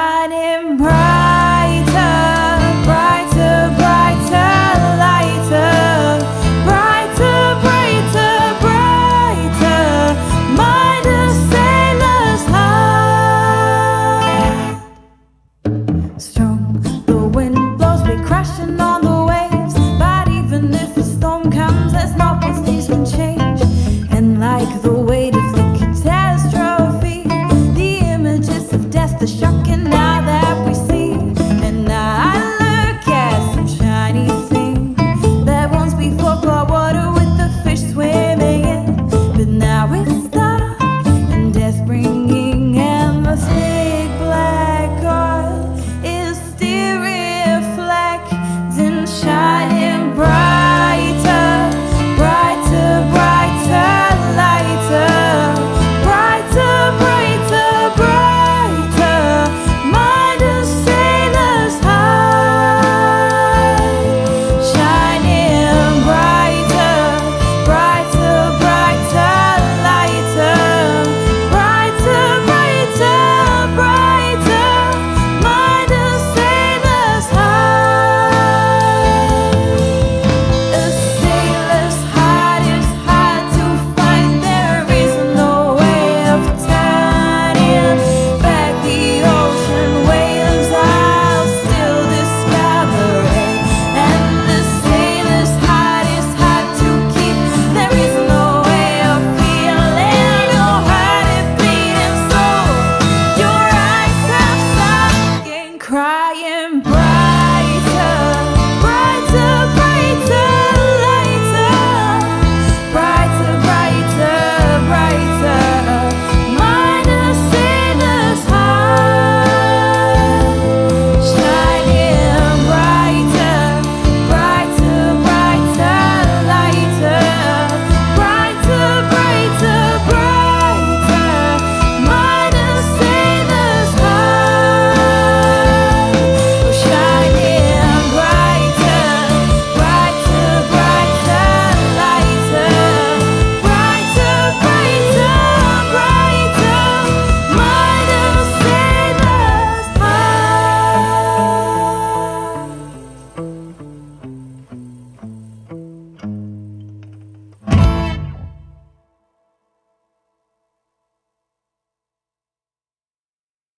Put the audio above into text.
shining brighter, brighter, brighter, lighter, brighter, brighter, brighter, mind a sailor's heart. Strong, the wind blows, we crashing on the waves, but even if a storm comes, there's not what things can change. And like the weight of the catastrophe, the images of death are shocking now that we see. And now I look at some shiny thing that once before got water with the fish swimming in, but now it's dark and death bringing, and the big black oil is still reflecting, shining brighter, brighter, brighter, lighter, brighter, brighter, brighter, mind a sailor's heart. Shining brighter, brighter, brighter, lighter, brighter, brighter, brighter, mind a sailor's heart. A sailor's heart is hard to find. There is no way of turning back the ocean waves. I'll still discover it. And the sailor's heart is hard to keep. There is no way of feeling your heart is beating, so your eyes have stopped and cry.